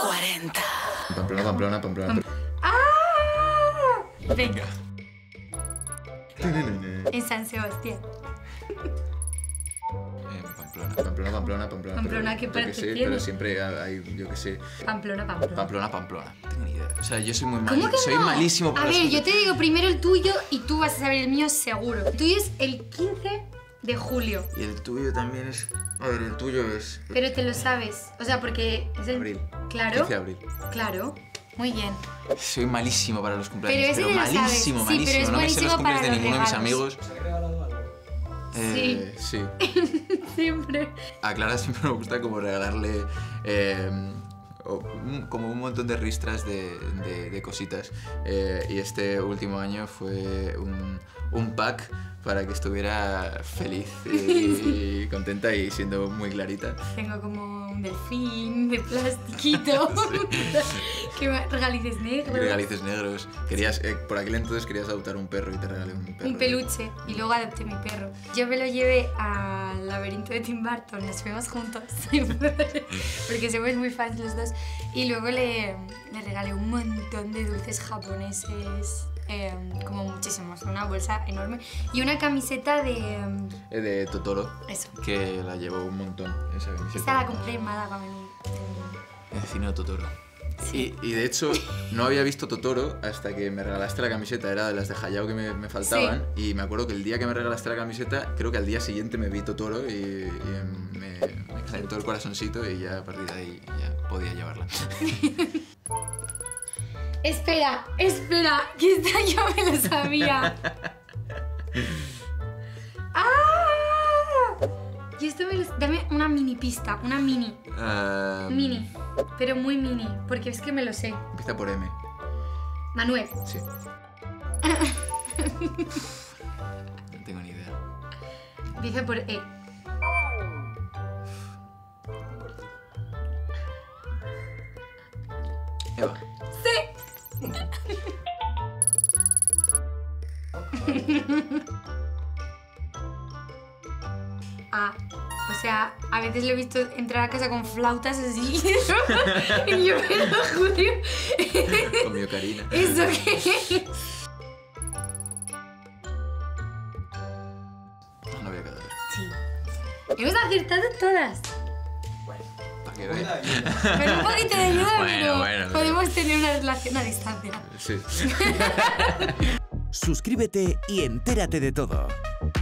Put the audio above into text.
40. Pamplona, Pamplona, Pamplona. ¡Ah! Venga. En San Sebastián. Pamplona, Pamplona, Pamplona, Pamplona. Pamplona, ¿qué yo parte sé, tiene? Pero siempre hay, yo qué sé. Pamplona, Pamplona. Pamplona, Pamplona. No tengo ni idea. O sea, yo soy muy ¿Cómo que soy no? malísimo para A las ver, cosas. yo te digo primero el tuyo y tú vas a saber el mío seguro. El tuyo es el 15 de julio. Y el tuyo también es... A ver, el tuyo es... Pero te lo sabes. O sea, porque es el... Abril. Claro. 15 de abril. Claro. Muy bien. Soy malísimo para los cumpleaños. Pero ese te lo sabes. malísimo, Sí, malísimo. pero es no me sé los buenísimo cumpleaños para de los ninguno de mis regalos. amigos. ¿Os habéis regalado algo? Sí. Siempre. A Clara siempre me gusta como regalarle como un montón de ristras de cositas. Y este último año fue un pack para que estuviera feliz y contenta y siendo muy clarita. Tengo como un delfín de plastiquito. Regalices negros. Regalices negros. Querías, por aquel entonces querías adoptar un perro y te regalé un perro. Un peluche. Y luego adopté mi perro. Yo me lo llevé al laberinto de Tim Burton. Nos fuimos juntos. Porque somos muy fans los dos. Y luego le regalé un montón de dulces japoneses. Como muchísimos. Una bolsa enorme. Y una camiseta De Totoro. Eso. Que la llevo un montón. Esa camiseta. Esta la compré en Málaga. El cine de Totoro. Sí. Y de hecho, no había visto Totoro hasta que me regalaste la camiseta. Era de las de Hayao que me faltaban. Sí. Y me acuerdo que el día que me regalaste la camiseta, creo que al día siguiente me vi Totoro y me calentó el corazoncito y ya a partir de ahí ya podía llevarla. Espera, que esta yo me lo sabía. ¡Ah! Y esto dame una mini pista, una mini. Mini, pero muy mini, porque es que me lo sé. Empieza por M. Manuel. Sí. No tengo ni idea. Empieza por E. Eva. Sí. O sea, a veces lo he visto entrar a casa con flautas así. Y yo me lo juro. Con mi ocarina. ¿Eso qué? No voy a quedar. Sí. Hemos acertado todas. Para que veas. Con un poquito de ayuda, Bueno, pero podemos tener una relación a distancia. Sí. Suscríbete y entérate de todo.